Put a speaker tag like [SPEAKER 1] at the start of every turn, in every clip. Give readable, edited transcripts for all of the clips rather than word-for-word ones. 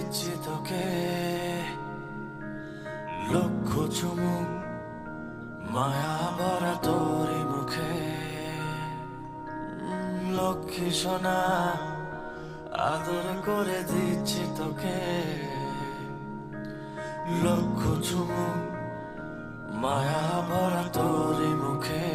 [SPEAKER 1] দিচ্ছি তোকে লক্ষ চুমুক মায়া ভরা তোরই মুখে। লক্ষ্মী সোনা আদর করে দিচ্ছি তোকে লক্ষ চুমুক মায়া ভরা তোরই মুখে।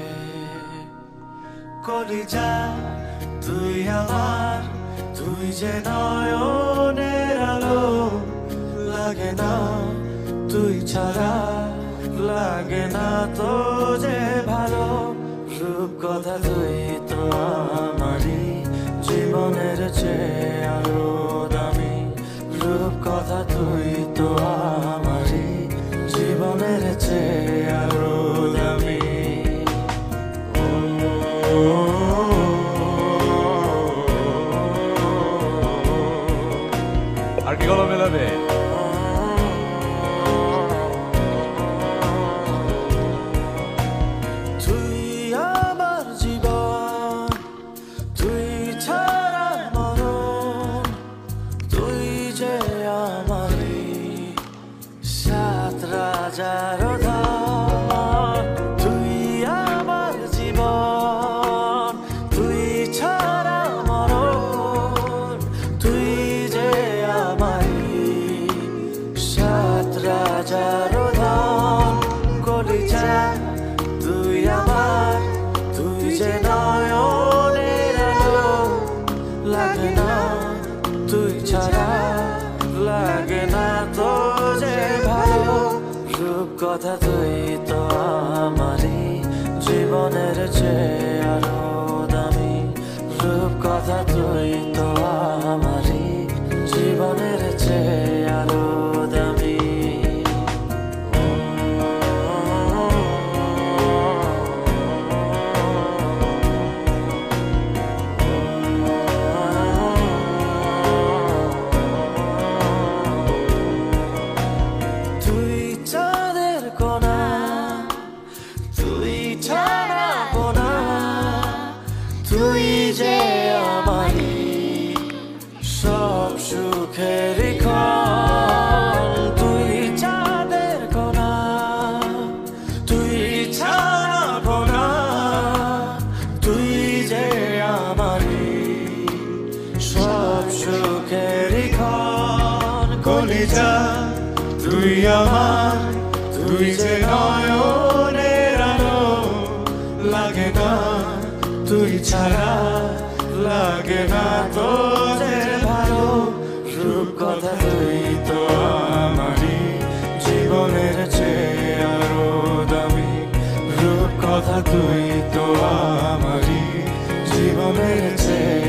[SPEAKER 1] কলিজা তুই আমার, তুই যে নয়নের আলো, লাগে না তুই ছাড়া, লাগে না তো যে ভালো। রূপ কথা তুই তো আমারই জীবনের চেয়ে আরো দামি। রূপ কথা তুই তো আমারই জীবনের চেয়ে আরো দামি।
[SPEAKER 2] আর কি গলা মেলাবে?
[SPEAKER 1] তুই আমার জীবন, তুই ছাড়া মরণ, তুই যে আমারই সাত রাজার ধন। তুই আমার জীবন, তুই ছাড়া মরণ, তুই যে আমারই সাত রাজার ধন। কলিজা তুই আমার, তুই যে নয়নের আলো, লাগে না তুই ছাড়া, লাগে না তো যে ভালো। রূপ কথা তুই তো আমারই জীবনের চেয়ে আরো দামি। রূপ কথা তুই তো আমারই জীবনের চেয়ে আরো দামি। তুই চাঁদের কোনা, তুই ছাড়া কোনা, তুই যে আমারই সব সুখের ক্ষণ। তুই চাঁদের কোনা, তুই ছাড়া কোনা, তুই যে আমারই সব সুখের ক্ষণ। কলিজা তুই আমার, তুই যে নয়নের আলো, লাগে না তুই ছাড়া, লাগে না তো যে ভালো। রূপ কথা তুই তো আমারই জীবনের চেয়ে আরো দামি। রূপ কথা তুই তো আমারই জীবনের চেয়ে